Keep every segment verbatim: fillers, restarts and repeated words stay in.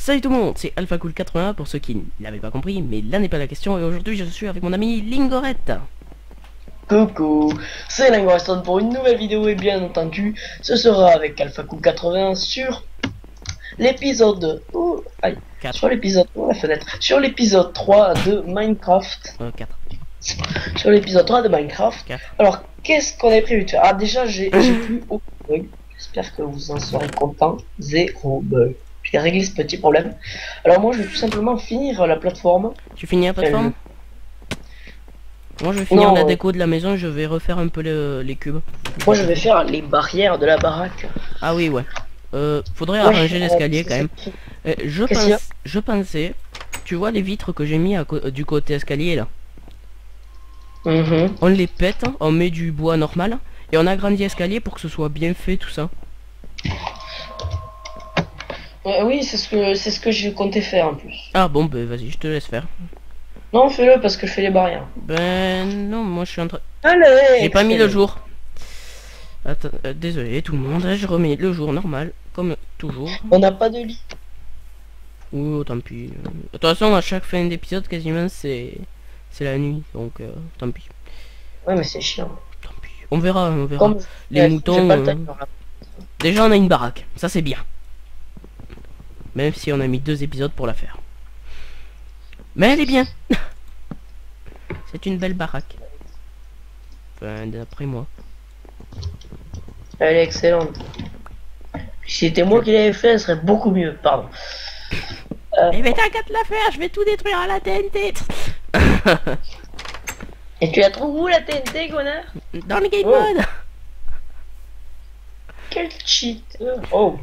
Salut tout le monde, c'est AlphaCool quatre-vingt-un pour ceux qui ne l'avaient pas compris, mais là n'est pas la question et aujourd'hui je suis avec mon ami Lingorette. Coucou, c'est Linguaston pour une nouvelle vidéo et bien entendu, ce sera avec AlphaCool quatre-vingt-un sur l'épisode... Oh, aïe, quatre. sur l'épisode... Oh, la fenêtre. Sur l'épisode trois de Minecraft. Euh, quatre. Sur l'épisode trois de Minecraft. quatre. Alors, qu'est-ce qu'on avait prévu de faire? Ah, déjà, j'ai plus aucun bug. J'espère que vous en serez content. Zéro bug. J'ai réglé ce petit problème. Alors moi, je vais tout simplement finir la plateforme. Tu finis la plateforme? Moi je vais finir Non, la euh, déco de la maison et je vais refaire un peu le- les cubes. Moi, je vais faire les barrières de la baraque. Ah oui, ouais. Euh, faudrait Ouais, arranger l'escalier euh, quand même. Euh, je, Qu'est-ce qu'il y a pense, je pensais, tu vois les vitres que j'ai mis à co- du côté escalier là, Mhm. on les pète, on met du bois normal et on agrandit l'escalier pour que ce soit bien fait tout ça. Ouais, oui, c'est ce que c'est ce que je comptais faire en plus. Ah bon, ben vas-y, je te laisse faire. Non, fais-le parce que je fais les barrières. Ben non, moi je suis en train... Allez, J'ai pas mis le fais-le. jour. Attends, euh, désolé tout le monde, je remets le jour normal, comme toujours. On n'a pas de lit. Ou tant pis. De toute façon, à chaque fin d'épisode, quasiment, c'est c'est la nuit, donc euh, tant pis. Ouais, mais c'est chiant. Tant pis. On verra, on verra. Comme Les j'ai moutons... pas le euh, timer, là. Déjà, on a une baraque, ça c'est bien. Même si on a mis deux épisodes pour la faire. Mais elle est bien. C'est une belle baraque. Enfin, d'après moi. Elle est excellente. Si c'était moi qui l'avais fait, elle serait beaucoup mieux. Pardon. Euh, Eh ben t'as qu'à te la faire, je vais tout détruire à la T N T. et tu la trouves où la T N T, connard? Dans le game Oh. mode. Quel cheat. euh, Oh.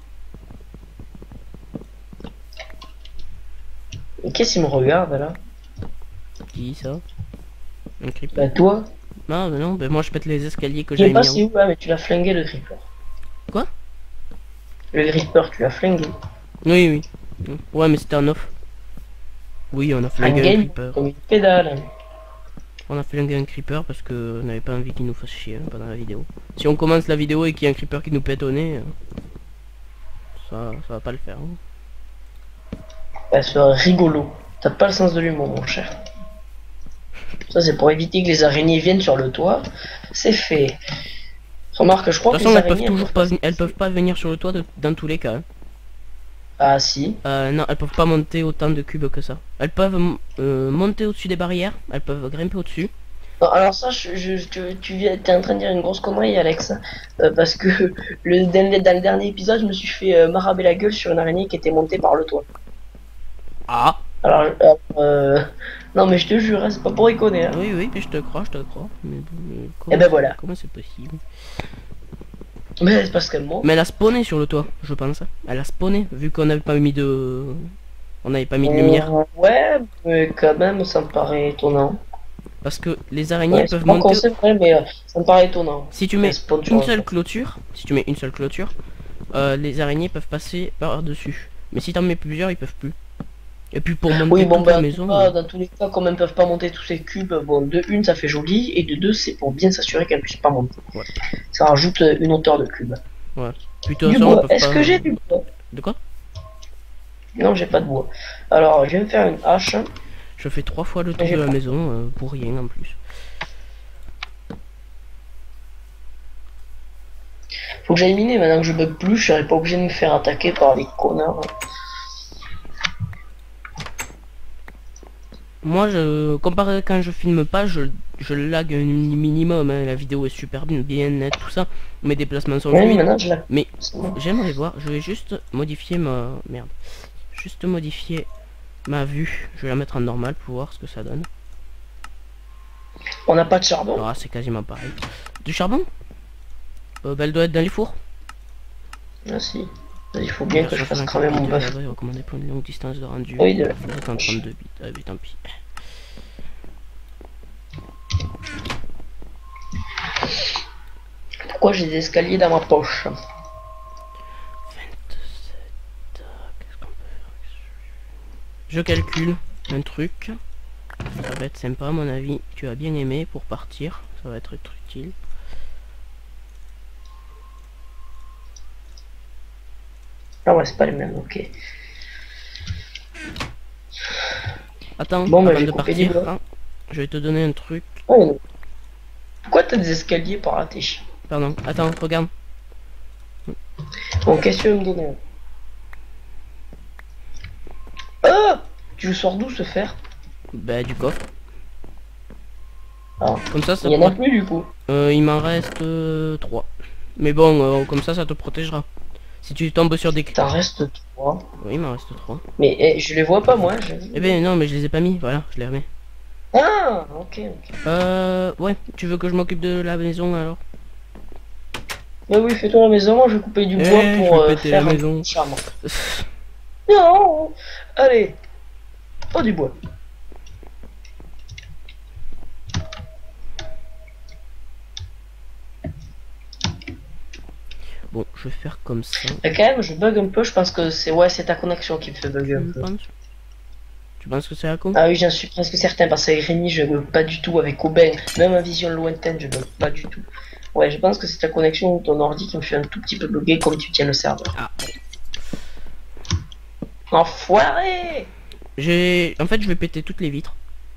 Et qu'est-ce qu'il me regarde là? Qui ça? Un creeper? Bah toi. Non, mais non, ben moi je pète les escaliers que Je sais j'ai pas mis c'est en... où là, mais tu l'as flingué le creeper. Quoi? Le creeper, tu l'as flingué. Oui, oui. Ouais, mais c'était un off. Oui, on a Un flingué un game creeper. comme une pédale. On a flingué un creeper parce que on n'avait pas envie qu'il nous fasse chier hein, pendant la vidéo. Si on commence la vidéo et qu'il y a un creeper qui nous pète au nez, euh, ça, ça va pas le faire. Hein. Bah, c'est rigolo. T'as pas le sens de l'humour, mon cher. Ça, c'est pour éviter que les araignées viennent sur le toit. C'est fait. Remarque, je crois De que toute façon, les elles peuvent araignées... toujours pas, veni- elles peuvent pas venir sur le toit de- dans tous les cas. Hein. Ah, si. Euh, non, elles peuvent pas monter autant de cubes que ça. Elles peuvent euh, monter au-dessus des barrières, elles peuvent grimper au-dessus. Non, alors ça, je, je- tu, tu viens, t'es en train de dire une grosse connerie, Alex. Euh, parce que le, dans, le, dans le dernier épisode, je me suis fait euh, maraber la gueule sur une araignée qui était montée par le toit. Ah Alors, euh, euh, non, mais je te jure, hein, c'est pas pour déconner. Hein. oui, oui, mais je te crois, je te crois. Mais, bon, mais Et comment, ben voilà. comment c'est possible? Mais c'est parce qu'elle monte. Mais elle a spawné sur le toit, je pense. Elle a spawné, vu qu'on n'avait pas mis de... On n'avait pas mis de lumière. Euh, ouais, mais quand même, ça me paraît étonnant. Parce que les araignées Ouais, c'est peuvent pas monter... concept, vrai, mais euh, ça me paraît étonnant. Si tu mets Elle spawn sur une un seule toit. clôture, si tu mets une seule clôture, euh, les araignées peuvent passer par-dessus. Mais si t'en mets plusieurs, ils peuvent plus. Et puis pour monter Oui, bon, toute bah, la en maison... tout cas, euh, dans tous les cas, comme elles peuvent pas monter tous ces cubes, bon, de une, ça fait joli, et de deux, c'est pour bien s'assurer qu'elles puissent pas monter. Ouais. Ça rajoute euh, une hauteur de cube. Ouais. Puis de toute Du façon, elles bois. peuvent Est-ce pas- que j'ai du bois? De quoi? Non, j'ai pas de bois. Alors, je vais me faire une hache. Je fais trois fois le tour J'ai de la pas- maison euh, pour rien en plus. Faut que j'aille miner maintenant que je bug plus, je serai pas obligé de me faire attaquer par les connards. Moi, je comparé à quand je filme pas, je, je lag un minimum. Hein. La vidéo est super bien, bien nette, tout ça. Mes déplacements sont Oui, fluides. maintenant je la. Mais C'est bon. j'aimerais voir. Je vais juste modifier ma merde. Juste modifier ma vue. Je vais la mettre en normal pour voir ce que ça donne. On n'a pas de charbon. Ah, c'est quasiment pareil. Du charbon euh, bah, elle doit être dans les fours. Ah si. Il faut bien que je fasse cramer mon bœuf. Recommandé pour une longue distance de rendu. Oui, de la- en trente-deux bits. Ah oui, tant pis. Pourquoi j'ai des escaliers dans ma poche? Qu'est-ce qu'on peut faire? Je calcule un truc. Ça va être sympa à mon avis. Tu as bien aimé pour partir. Ça va être utile. Ah ouais, c'est pas les mêmes, ok. Attends, Bon, bah, avant j'ai de coupé du partir, bois. hein, je vais te donner un truc. Ouais, non. Pourquoi t'as des escaliers par là, t'es chiant? Pardon, attends, regarde. Bon, qu'est-ce que tu veux me donner? Ah! Tu le sors d'où ce fer? Bah, du coffre. Ah, Comme ça, ça il y en a prote- plus du coup. Euh, il m'en reste euh, trois. Mais bon, euh, comme ça, ça te protégera. Si tu tombes sur des... T'en restes trois. Oui, il m'en reste trois. Mais eh, je les vois pas moi. je- Eh ben non, mais je les ai pas mis, voilà, je les remets. Ah, ok, ok. Euh, ouais, tu veux que je m'occupe de la maison alors? Mais oui, fais-toi la maison, moi je vais couper du Eh, bois je pour vais euh, péter faire la un maison. charme. Non! Allez! Oh, du bois. Bon, je vais faire comme ça. Et quand même, je bug un peu, je pense que c'est ouais, c'est ta connexion qui me fait bugger un Tu peu. penses? Tu penses que c'est à con? Ah oui, j'en suis presque certain, parce qu'avec Rémi, je bug pas du tout, avec Aubin, même en vision lointaine, je bug pas du tout. Ouais, je pense que c'est ta connexion ou ton ordi qui me fait un tout petit peu bugger comme tu tiens le serveur. Ah. Enfoiré! J'ai... En fait, je vais péter toutes les vitres.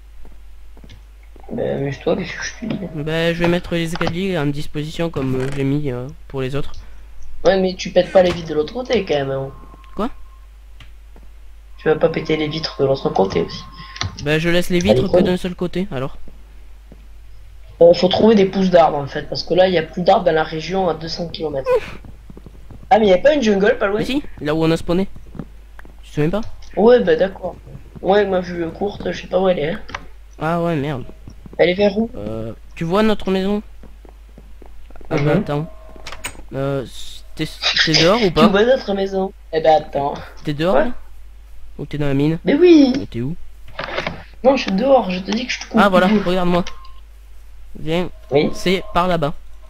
Ben, amuse-toi, qu'est-ce que je te dis? Ben, je vais mettre les escaliers en disposition comme euh, j'ai mis euh, pour les autres. Ouais, mais tu pètes pas les vitres de l'autre côté quand même. Hein. Quoi? Tu vas pas péter les vitres de l'autre côté aussi. Ben, je laisse les vitres Allez, que cool. d'un seul côté, alors. Euh, faut trouver des pousses d'arbres en fait, parce que là, il y a plus d'arbres dans la région à deux cents kilomètres. Ah, mais il y a pas une jungle pas loin? Mais si, là où on a spawné. Tu te souviens pas? Ouais, bah d'accord. Ouais, ma vue courte, je sais pas où elle est. Hein. Ah ouais, merde. Elle est vers où? Euh, tu vois notre maison? Ah bah Mhm. attends. Euh, t'es t'es dehors ou Tu pas? vois notre maison? Eh ben attends. T'es dehors Ouais. là? Ou t'es dans la mine? Mais oui! Mais t'es où? Non, je suis dehors, je te dis que je te coupe. Ah voilà, tout. regarde-moi. Viens, Oui. c'est par là-bas.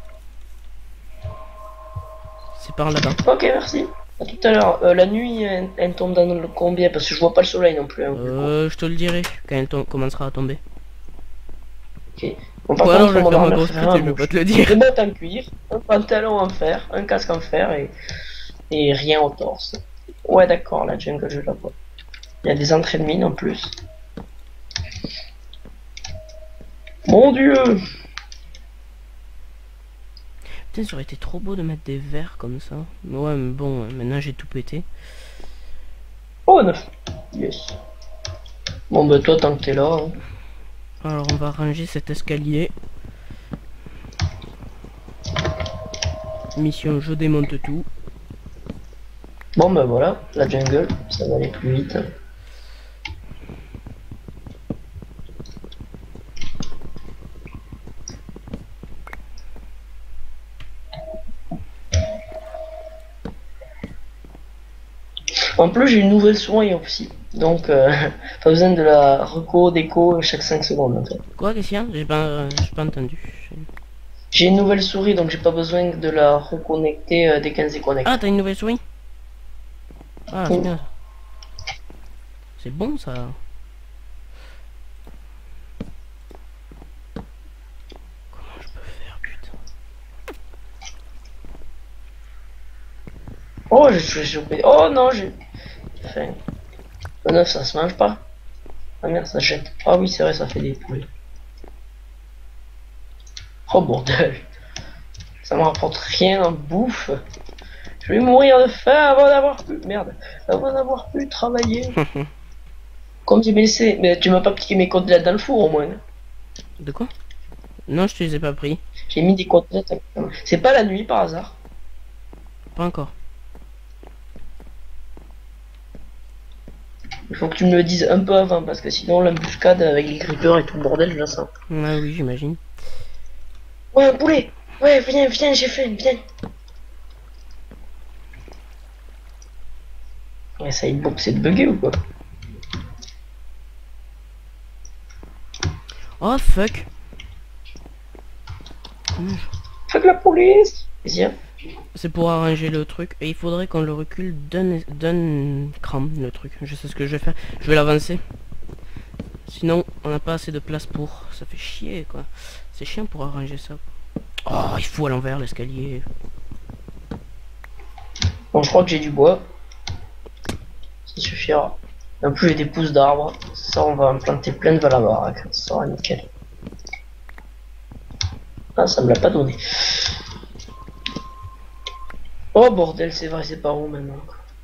C'est par là-bas. Ok, merci. À tout à l'heure. Euh, la nuit, elle, elle tombe dans le combien? Parce que je vois pas le soleil non plus. Hein, du coup. Euh, je te le dirai quand elle tom- commencera à tomber. Ok. Bon, par Ou alors contre, je vais on faire va ma en grosse faire pute un, et je vais bon, pas te le dire. des bottes en cuir, un pantalon en fer, un casque en fer et, et rien au torse. Ouais, d'accord, la jungle, je la vois. Il y a des entrées de mine en plus. Mon dieu! Putain, ça aurait été trop beau de mettre des verres comme ça. Mais ouais, mais bon, euh, maintenant j'ai tout pété. Oh, neuf! Yes. Bon, bah, toi, tant que t'es là. Hein. Alors on va ranger cet escalier. Mission, je démonte tout. Bon, bah, voilà, la jungle, ça va aller plus vite. En plus, j'ai une nouvelle souris aussi. Donc, euh, pas besoin de la reco, déco chaque cinq secondes en fait. Quoi, Christian? J'ai pas, euh, j'ai pas entendu. J'ai une nouvelle souris, donc j'ai pas besoin de la reconnecter euh, dès qu'elle se connecte. Ah, t'as une nouvelle souris? Ah, c'est Oui. bien ça. C'est bon ça. Comment je peux faire, putain? Oh, j'ai chopé. Oh non, j'ai. Enfin. Le neuf, ça se mange pas. Ah merde, ça jette. Ah oui, c'est vrai, ça fait des poulets. Oh bordel. Ça me rapporte rien en bouffe. Je vais mourir de faim avant d'avoir pu. Merde. Avant d'avoir pu travailler. Comme j'ai laissé. Mais tu m'as pas piqué mes côtelettes dans le four au moins. De quoi? Non, je te les ai pas pris. J'ai mis des côtelettes. C'est pas la nuit par hasard. Pas encore. Il faut que tu me le dises un peu avant parce que sinon l'embuscade avec les grippeurs et tout le bordel, je la sens. Ah oui, j'imagine. Ouais, un poulet. Ouais, viens, viens, j'ai faim, viens. Ouais, ça il c'est de bugger ou quoi? Oh fuck. Mmh. Fuck la police. Viens. C'est pour arranger le truc et il faudrait qu'on le recule d'un d'un cran le truc. Je sais ce que je vais faire. Je vais l'avancer. Sinon on n'a pas assez de place pour. Ça fait chier quoi. C'est chiant pour arranger ça. Oh il faut à l'envers l'escalier. Bon, je crois que j'ai du bois. Ça suffira. En plus, j'ai des pousses d'arbres. Ça, on va implanter plein de la baraque. Ça sera nickel. Ah, ça me l'a pas donné. Oh bordel, c'est vrai, c'est par où maintenant?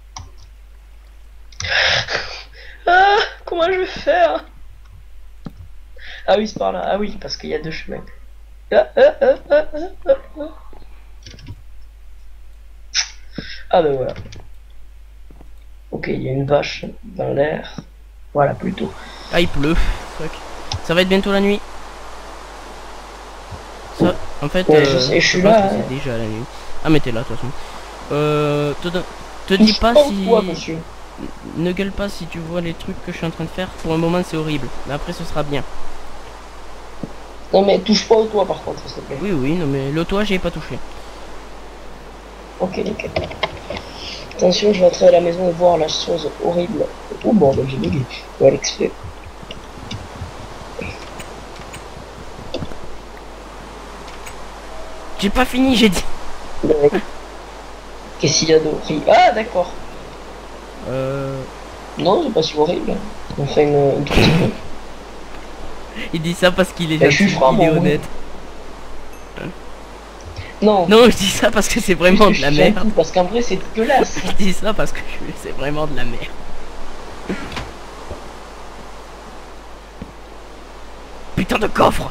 Ah, comment je vais faire? Ah oui, c'est par là. Ah oui, parce qu'il y a deux chemins. Ah, ah, ah, ah, ah, ah, ah. Ah ben voilà. Ok, il y a une vache dans l'air. Voilà, plutôt. Ah, il pleut. Fuck. Ça va être bientôt la nuit. Ça, en fait, Ouais, euh, je sais, je suis pense là, que hein. c'est déjà la nuit. Ah, mais t'es là, de toute façon. Euh, te, te dis Touche pas pas au si... toit, monsieur. Ne gueule pas si tu vois les trucs que je suis en train de faire. Pour un moment, c'est horrible. Mais après, ce sera bien. Non mais touche pas au toit par contre, s'il te plaît. Oui, oui, non, mais le toit, j'y ai pas touché. Ok, nickel. Attention, je vais entrer à la maison et voir la chose horrible. Oh bordel, j'ai bugué. Ouais, l'expert. J'ai pas fini, j'ai dit. Qu'est-ce qu'il y a d'horrible? Ah, d'accord. Euh... Non, c'est pas si horrible. Enfin, une, un tout petit peu. Il dit ça parce qu'il est Bah, je suis gentil, franc, il est moi, honnête. Non. Non, je dis ça parce que c'est vraiment de la Je- je- merde. Parce qu'en vrai, c'est dégueulasse. Je dis ça parce que je- c'est vraiment de la merde. Putain de coffre!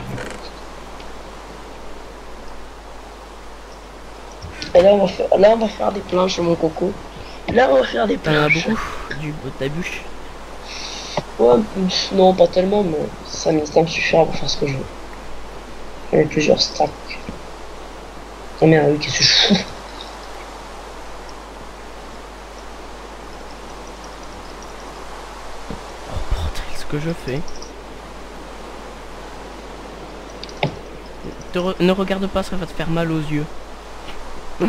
Et là, on va faire, là, on va faire des planches, mon coco. Là, on va faire des T'en as planches. beaucoup du bout de ta bûche. Ouais, pff, non, pas tellement, mais ça me, ça me suffira pour faire ce que je veux. J'en ai plusieurs stacks. Oh merde, oui, qu'est-ce que je fous? Oh bordel, ce que je fais. Te re- ne regarde pas, ça va te faire mal aux yeux. Je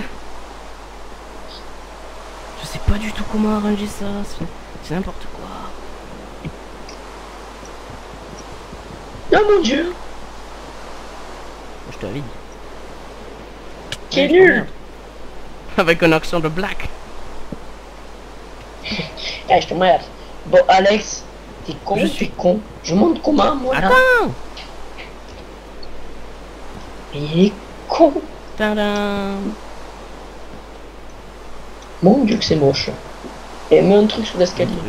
sais pas du tout comment arranger ça, c'est- c'est n'importe quoi. Oh mon dieu! Je te l'avais dit. Quel Ouais, je nul! t'emmerde. Avec un accent de black. Ah, je te merde. Bon, Alex, t'es con, Je tu suis- es con. Je monte comment, moi, là? Attends! Il est con. Tadam! Mon dieu que c'est moche. Et mets un truc sur Un l'escalier. truc.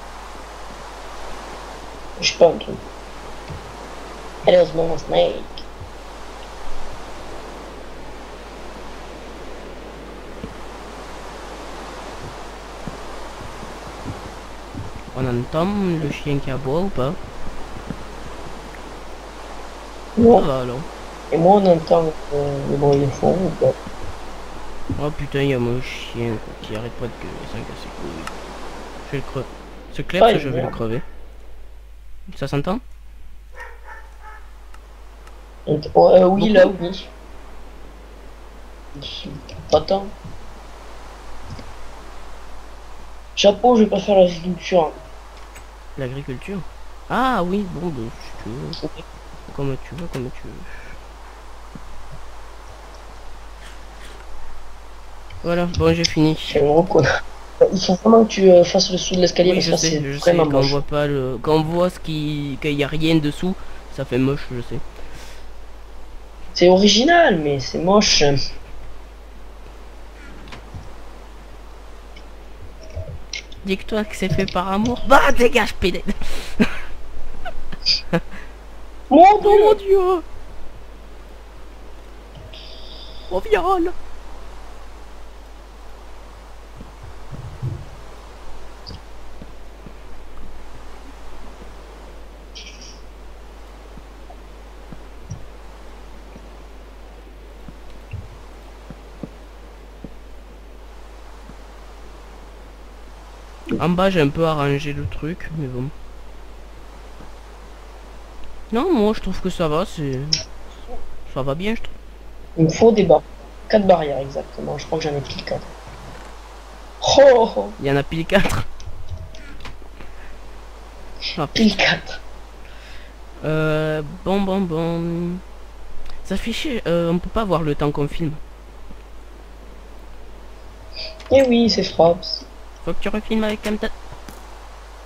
Je sais pas, un truc. Heureusement, Snake. On entend le chien qui aboie ou pas? Ça Non. va alors. Et moi, on entend euh, le bruit de fond ou pas? Oh putain, il y a mon chien quoi, qui arrête pas de gueuler, ça me casse les couilles. Je vais le crever. Ce kleps, Ah, il je vais le meurt. crever. Ça s'entend? Et- oh, euh, oui, Beaucoup. là, oui. Pas tant. Chapeau, je vais pas faire l'agriculture. L'agriculture? Ah oui, bon, bah, si tu veux. Comme tu veux, comme tu veux. Voilà, bon, j'ai fini. Quel gros connard. Il faut vraiment que tu euh, fasses le sous de l'escalier Oui, parce je que sais, c'est je sais, vraiment quand on moche. voit pas le... Quand on voit ce qui... qu'il y a rien dessous, ça fait moche, je sais. C'est original, mais c'est moche. Dis-toi que c'est fait par amour. Bah, dégage, pédé. Mon Oh dieu! mon dieu. Oh, viol. En bas, j'ai un peu arrangé le truc, mais bon. Non, moi, je trouve que ça va, c'est... Ça va bien, je trouve. Il me faut des barres. Quatre barrières exactement. Je crois que j'en ai pris quatre. Oh, oh, oh. Il y en a pile quatre. Ah, Pile quatre. Euh, bon, bon, bon. Ça fait chier, euh, on peut pas voir le temps qu'on filme. Eh oui, c'est Fraps. Faut que tu refilmes avec Camtasia.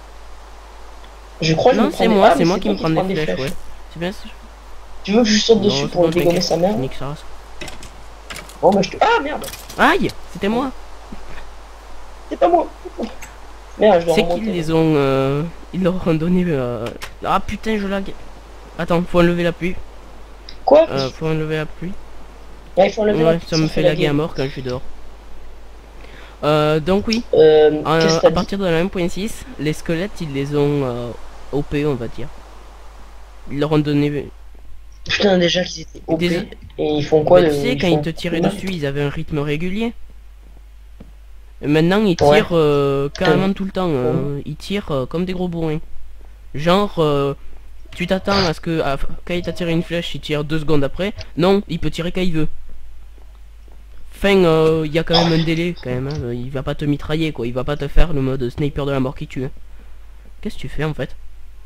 Je crois que je Non, me c'est prends des- moi, ah, c'est mais moi qui me toi prends des flèches, ouais. C'est bien ça. Tu veux que je saute Non, dessus c'est pour bon, dégommer t'inquiète. sa mère? Nique sa race. Bon bah je te... Ah merde! Aïe, c'était moi. C'est pas moi! Merde, je dois C'est qu'ils remonter. les ont... Euh... Ils leur ont donné... Euh... Ah putain, je lag. Attends, faut enlever la pluie. Quoi? Euh, faut enlever la pluie. Ouais, il faut enlever Ouais, la- ça me fait laguer à mort quand je suis dehors. Euh, donc oui, Euh, euh, qu'est-ce que à t'as dit? partir de la un point six, les squelettes, ils les ont euh, O P, on va dire. Ils leur ont donné... Putain, déjà qu'ils étaient O P. Des- Et ils font quoi Bah, de... tu sais, quand font ils te tiraient quoi dessus, ils avaient un rythme régulier. Et maintenant, ils Ouais. tirent euh, carrément tout le temps. euh, ils tirent euh, comme des gros bourrins. Genre, euh, tu t'attends à ce que à- quand il t'a tiré une flèche, il tire deux secondes après. Non, il peut tirer quand il veut. Enfin, euh, il y a quand même un délai, quand même. Hein. Il va pas te mitrailler, quoi. Il va pas te faire le mode sniper de la mort qui tue. hein. Qu'est-ce que tu fais, en fait?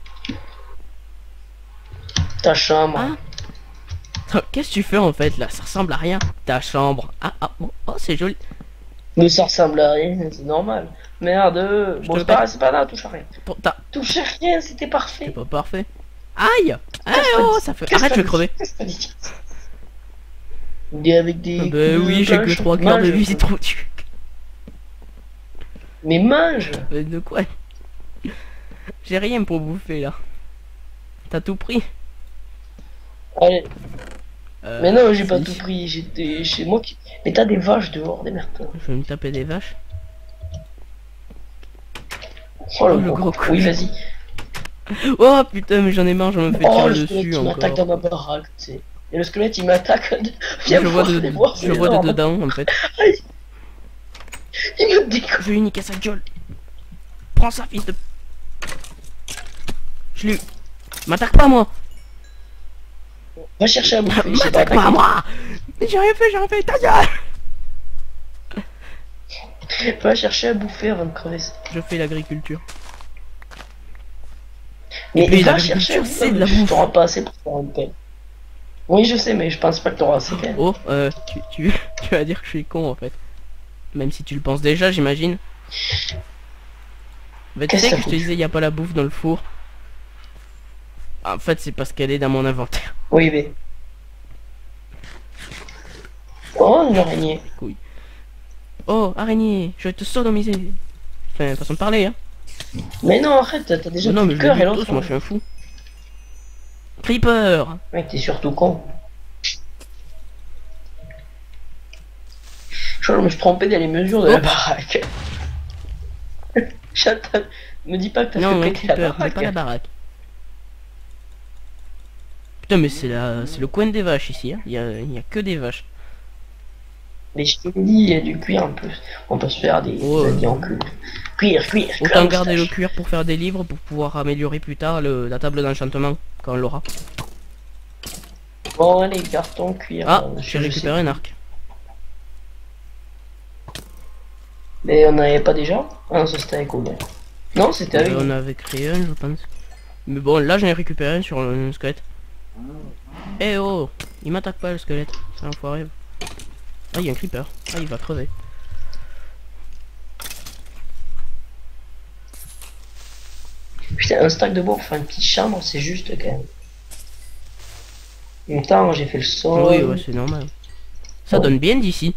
Ta chambre. Ah. Qu'est-ce que tu fais, en fait, là? Ça ressemble à rien. Ta chambre. Ah, ah, bon. Oh, c'est joli. Mais ça ressemble à rien, c'est normal. Merde. Je Bon, te c'est pas, répète. c'est pas là, touche à rien. Pour ta... Touche à rien, c'était C'est parfait. pas parfait. Aïe! Ah, Qu'est-ce que oh, t'as ça dit fait... Qu'est-ce Arrête, que je vais t'as crever. dit Qu'est-ce que t'as dit Des avec des... Ah bah oui, j'ai que mange, trois cœurs de mange. vie, c'est trop dur. Mais mange. Euh, De quoi? J'ai rien pour bouffer, là. T'as tout pris? Allez. Euh, Mais non, j'ai pas si. tout pris. J'étais chez moi qui... Mais t'as des vaches dehors, des merdes. Je vais me taper des vaches. Oh, le, Oh, le gros. gros con. Oui, vas-y. Oh putain, mais j'en ai marre, je me fais Oh, tirer le squelette, dessus il m'attaque encore. dans ma baraque, tu sais. Et le squelette, il m'attaque. Viens Je me vois voir, de, viens me voir, je c'est le vois de énorme. dedans, en fait. Aïe. Il me décolle. Je vais lui niquer sa gueule. Prends ça, fils de... Je lui... M'attaque pas, moi. Va chercher à bouffer. je sais M'attaque pas, attaquer. moi. Mais j'ai rien fait, j'ai rien fait, ta gueule. Va chercher à bouffer avant de crever. Je fais l'agriculture. Mais puis, va l'agriculture, chercher à c'est bouffer. de la bouffe. T'auras pas assez pour faire une paix. Oui, je sais, mais je pense pas que t'auras assez quand même. Oh, euh, tu, tu, tu vas dire que je suis con, en fait. Même si tu le penses déjà, j'imagine. Bah, tu Qu'est-ce sais que que ça je te fout disais, il n'y a pas la bouffe dans le four. En fait, c'est parce qu'elle est dans mon inventaire. Oui, mais. Oh, une araignée. Oh, araignée, je vais te sodomiser. Enfin, façon de parler, hein. Mais non, arrête, t'as déjà non, tout mais le je cœur les et bute l'autre. tous, moi je suis un fou. Creeper. Mec, t'es surtout con. Je me suis trompé dans les mesures de la Oh. baraque. Chat, me dis pas que t'as Non, fait un péter la creeper, mais baraque. pas la baraque. Putain, mais c'est la... c'est le coin des vaches ici, hein. Il y a... il y a que des vaches. Mais je te le dis, il y a du cuir en plus. On peut se faire des Oh. habits en cuir. Cuir, cuir, cuir. Autant à garder le moustache. cuir pour faire des livres, pour pouvoir améliorer plus tard le... la table d'enchantement, quand on l'aura. Bon, allez, carton, cuir. Ah, euh, j'ai je récupéré sais. un arc. Mais on n'avait pas déjà? Ah non, ça c'était avec Aubin. Non, c'était avec. Euh, on avait créé un, je pense. Mais bon, là j'en ai récupéré un sur un squelette. Eh oh, il m'attaque pas le squelette, c'est un enfoiré. Ah, il y a un creeper. Ah, il va crever. Putain, un stack de bois pour faire une petite chambre, c'est juste quand même. En même temps, j'ai fait le sol. Oui, ouais, c'est normal. Ça Oh. donne bien d'ici.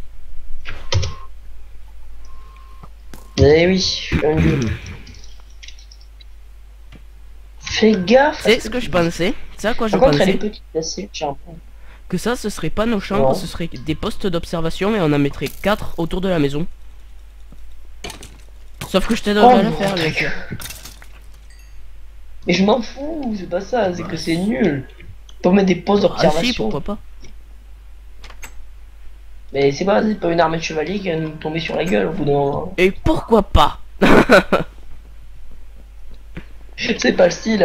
Eh oui, je suis un dieu. Fais gaffe. à C'est ce que je tu pensais. C'est à quoi je Par contre, elle est pensais. petite, là, c'est une chambre. Que ça, ce serait pas nos chambres, Non. ce serait des postes d'observation et on en mettrait quatre autour de la maison. Sauf que je t'ai donné Oh, à non, faire, bien ta sûr. gueule. Mais je m'en fous, c'est pas ça, c'est que c'est nul. On peut mettre des postes Ah si, d'observation. pourquoi pas. Mais c'est pas, c'est pas une armée de chevaliers qui va nous tomber sur la gueule au bout d'un moment. Et pourquoi pas. C'est pas le style.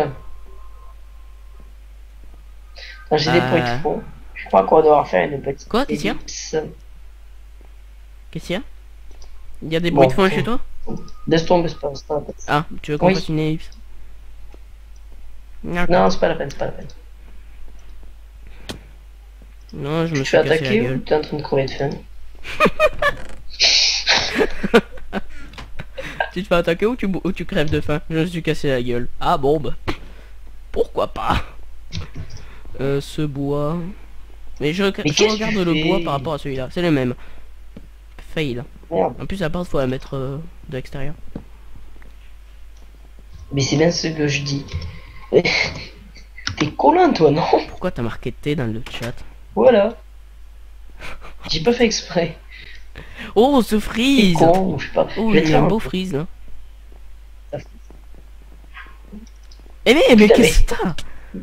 Attends, j'ai des Euh. bruits de fond. Je crois qu'on va devoir faire une petite Quoi, qu'est-ce qu'il y a ellipse. Qu'est-ce qu'il y a? Il y a des Bon, bruits de fond faut- chez toi? Laisse tomber, c'est pas, c'est pas la peine. Ah, tu veux qu'on Oui. fasse une ellipse? Non, c'est pas la peine, c'est pas la peine. Non, je me Tu suis fais cassé la attaquer ou gueule. t'es en train de crever de faim? Tu te fais attaquer ou tu, ou tu crèves de faim? Je me suis cassé la gueule. Ah bon bah. Pourquoi pas. Euh, ce bois... Mais je, Mais je regarde tu le fais bois par rapport à celui-là. C'est le même. Fail. Merde. En plus, la porte, faut la mettre euh, de l'extérieur. Mais c'est bien ce que je dis. T'es collant, toi, non? Pourquoi t'as marqué T dans le chat? Voilà. J'ai pas fait exprès. Oh, ce T'es freeze! con, je sais pas. Oh, Je vais il te y a faire un un beau coup. freeze là. Eh mais, mais Putain, qu'est-ce mais- que t'as?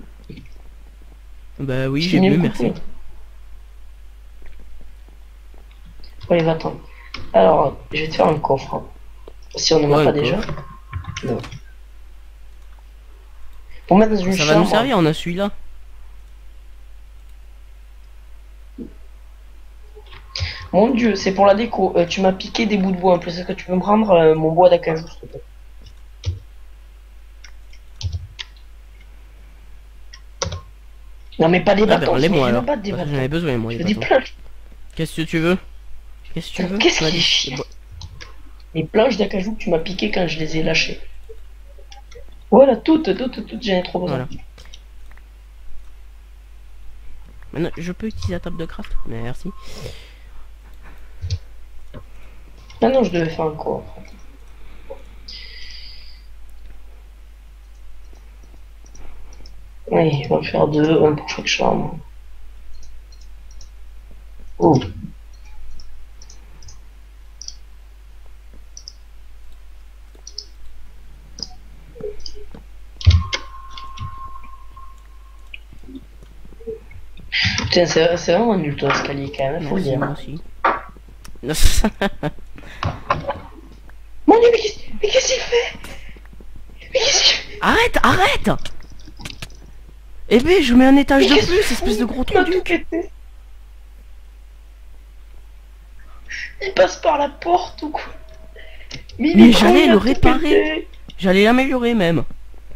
Bah oui, Je j'ai t'ai mis vu, le merci. couteau. Allez, va-t'en. Alors, je vais te faire un coffre. hein. Si on n'en Ouais, a un pas déjà. coffre. Non. Pour mettre dans une Ça va chambre. nous servir, on a celui-là. Mon dieu, c'est pour la déco. Euh, tu m'as piqué des bouts de bois en plus. Est-ce que tu peux me prendre euh, mon bois d'acajou, s'il te plaît? Non, mais pas des Ah bah bâtons. enlève-moi je veux alors. pas des Parce que bâtons. J'en ai besoin moi Je les veux des bâtons. planches. Qu'est-ce que tu veux? Qu'est-ce que tu veux? Qu'est-ce Tu m'as qui est dit- chiant? Les planches d'acajou que tu m'as piqué quand je les ai lâchées. Voilà, toutes, toutes, toutes, j'en ai trop besoin. Voilà. Maintenant, je peux utiliser la table de craft? Merci. Ah non, je devais faire un coffre. Oui, on va faire deux, un pour chaque chambre. Oh. Putain, c'est c'est vraiment nul ton escalier quand même, faut le Merci, dire. moi aussi. Mon dieu, mais qu'est-ce mais qu'est-ce qu'il fait? Mais qu'est-ce qu'il fait? Arrête, arrête! Eh ben, je mets un étage Mais de qu'est-ce plus, qu'il espèce de fout? gros Il m'a trou tout pété. Il passe par la porte ou quoi? Mais, il Mais est con, j'allais il a le tout réparer. pété. J'allais l'améliorer même.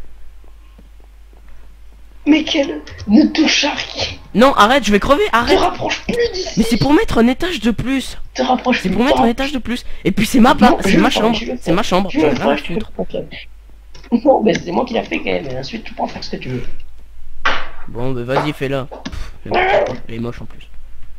Mais quel... Ne touche à rien. Non, arrête, je vais crever, Te arrête! rapproche plus d'ici. Mais c'est pour mettre un étage de plus. Te rapproche C'est plus. pour mettre te un rapproche- étage de plus. Et puis c'est ma Non, part, je c'est le ma ferai, chambre. je le C'est ma chambre. Je J'en le ai rien à ferai, je te foutre. le ferai. Non, mais c'est moi qui l'a fait quand même. Et ensuite, tu peux en faire ce que tu veux. Bon, bah vas-y, fais-la. Pff, Elle est moche en plus.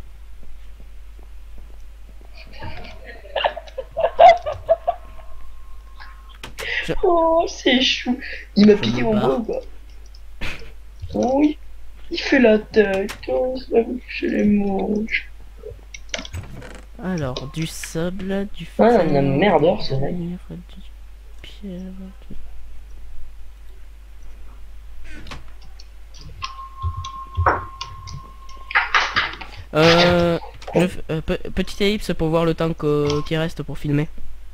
Oh, c'est chou. Il m'a Je piqué me mon barre. bois ou quoi? Oh oui. Il fait la tête. Oh, ça me fait les manches. Alors, du sable, du Ah, fer, un merdeur, ce mec. du pierre, du- Euh, je f- euh, pe- petite ellipse pour voir le temps que- qui reste pour filmer.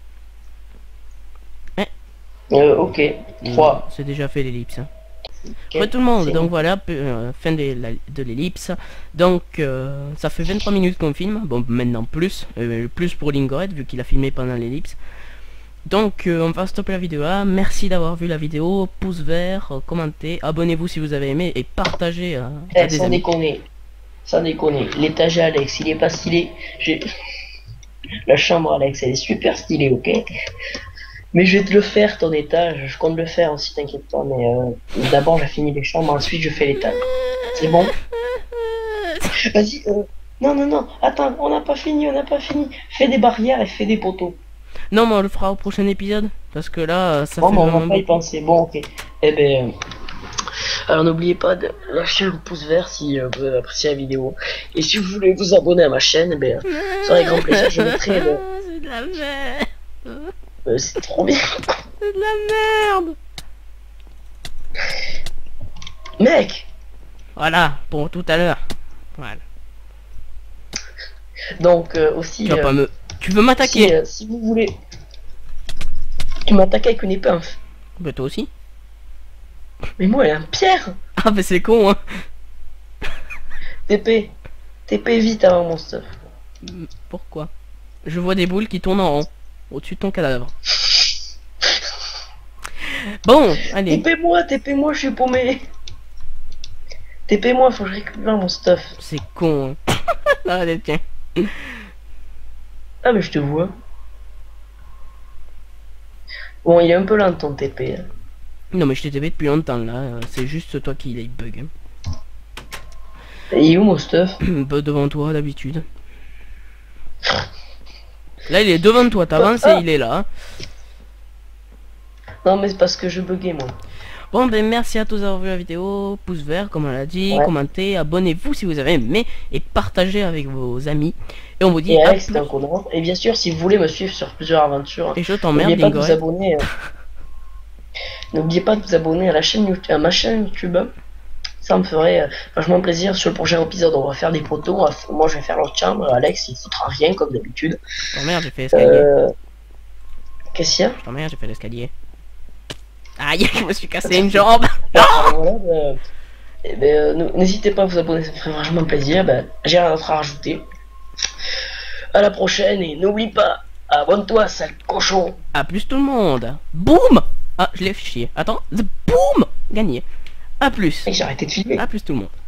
Euh, ok. trois. C'est déjà fait l'ellipse. Hein. Ok. Ouais, tout le monde, C'est donc bon. voilà, pe- euh, fin de la- de l'ellipse. Donc, euh, ça fait vingt-trois minutes qu'on filme. Bon, maintenant plus. Euh, plus pour Lingoret, vu qu'il a filmé pendant l'ellipse. Donc, euh, on va stopper la vidéo là. Merci d'avoir vu la vidéo. Pouce vert, euh, commentez, abonnez-vous si vous avez aimé et partagez euh, à Eh, des sans amis. déconner. Sans déconner. L'étage à Alex, il est pas stylé. J'ai... La chambre Alex, elle est super stylée, ok? Mais je vais te le faire, ton étage. Je compte le faire aussi, t'inquiète pas. Mais euh, d'abord, je finis les chambres, ensuite, je fais l'étage. C'est bon? Vas-y, euh... Non, non, non. Attends, on n'a pas fini, on n'a pas fini. Fais des barrières et fais des poteaux. Non, mais on le fera au prochain épisode. Parce que là, euh, ça Bon, fait mais on va vraiment pas y beaucoup. penser. Bon, ok. Eh ben... euh, Alors, n'oubliez pas de lâcher le pouce vert si euh, vous avez apprécié la vidéo. Et si vous voulez vous abonner à ma chaîne, eh ben... euh, ça avec grand plaisir, je mettrai le... C'est de la merde. Euh, c'est trop bien. C'est de la merde. Mec. Voilà, pour tout à l'heure. Voilà. Donc, euh, aussi... Tu vas euh, pas me... Tu veux si, m'attaquer? euh, si vous voulez... Tu m'attaques avec une épée. hein. Bah toi aussi. Mais moi, elle est en pierre. Ah bah c'est con hein. T P. T P vite avant mon stuff. Pourquoi? Je vois des boules qui tournent en rond. Au-dessus de ton cadavre. Bon, allez. T P-moi, T P-moi, je suis paumé. T P-moi, faut que je récupère mon stuff. C'est con hein. Ah, allez, tiens. Ah, mais je te vois. Bon, il est un peu lent ton T P. hein. Non mais je t'ai T P depuis longtemps là, euh, c'est juste toi qui les bug. Hein. Et il est où mon stuff? Bah, devant toi d'habitude. Là il est devant toi, t'avances et il est là. Hein. Non mais c'est parce que je buguais moi. Bon ben merci à tous d'avoir vu la vidéo, pouce vert comme on l'a dit, Ouais. commentez, abonnez-vous si vous avez aimé et partagez avec vos amis. Et on vous dit Et à Alex c'est plus. un connard. Et bien sûr si vous voulez me suivre sur plusieurs aventures, Et je t'emmerde n'oubliez pas de vous Dingoret. abonner. euh, N'oubliez pas de vous abonner à la chaîne YouTube, à ma chaîne YouTube. Ça me ferait euh, vachement plaisir. Sur le prochain épisode, on va faire des photos. On va f- Moi, je vais faire l'autre chambre. Alex, il foutra rien comme d'habitude. Je t'emmerde, j'ai fait l'escalier. Euh... Qu'est-ce qu'il y a? Je t'emmerde, j'ai fait l'escalier. Aïe, je me suis cassé une jambe. Alors, voilà, bah, eh ben, euh, n- n'hésitez pas à vous abonner, ça me ferait vachement plaisir. Ben, j'ai rien d'autre à rajouter. À la prochaine et n'oublie pas, abonne-toi, sale cochon. A plus tout le monde. Boum. Ah, je l'ai fait chier. Attends, boum. Gagné. A plus. Mec, j'ai arrêté de filmer. A plus tout le monde.